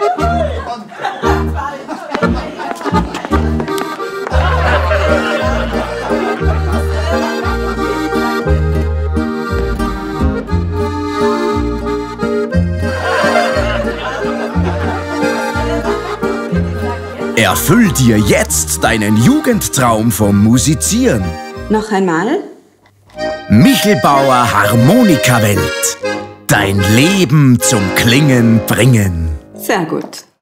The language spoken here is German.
Erfüll dir jetzt deinen Jugendtraum vom Musizieren. Noch einmal. Michelbauer Harmonikawelt. Dein Leben zum Klingen bringen. Sehr gut.